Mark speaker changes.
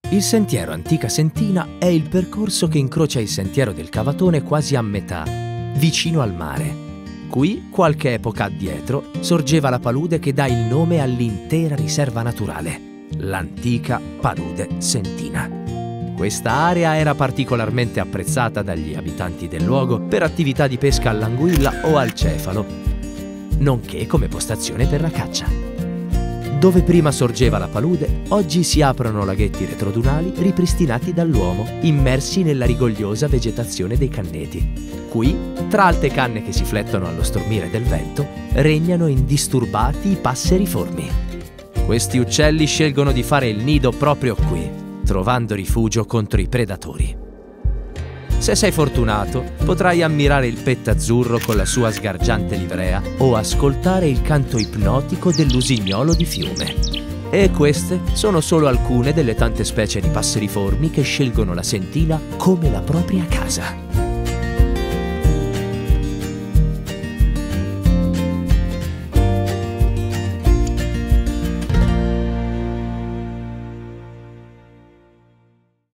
Speaker 1: Il sentiero Antica Sentina è il percorso che incrocia il sentiero del Cavatone quasi a metà, vicino al mare. Qui, qualche epoca addietro, sorgeva la palude che dà il nome all'intera riserva naturale, l'antica palude sentina. Questa area era particolarmente apprezzata dagli abitanti del luogo per attività di pesca all'anguilla o al cefalo, nonché come postazione per la caccia. Dove prima sorgeva la palude, oggi si aprono laghetti retrodunali ripristinati dall'uomo, immersi nella rigogliosa vegetazione dei canneti. Qui, tra alte canne che si flettono allo stormire del vento, regnano indisturbati i passeriformi. Questi uccelli scelgono di fare il nido proprio qui, trovando rifugio contro i predatori. Se sei fortunato, potrai ammirare il petto azzurro con la sua sgargiante livrea o ascoltare il canto ipnotico dell'usignolo di fiume. E queste sono solo alcune delle tante specie di passeriformi che scelgono la sentina come la propria casa.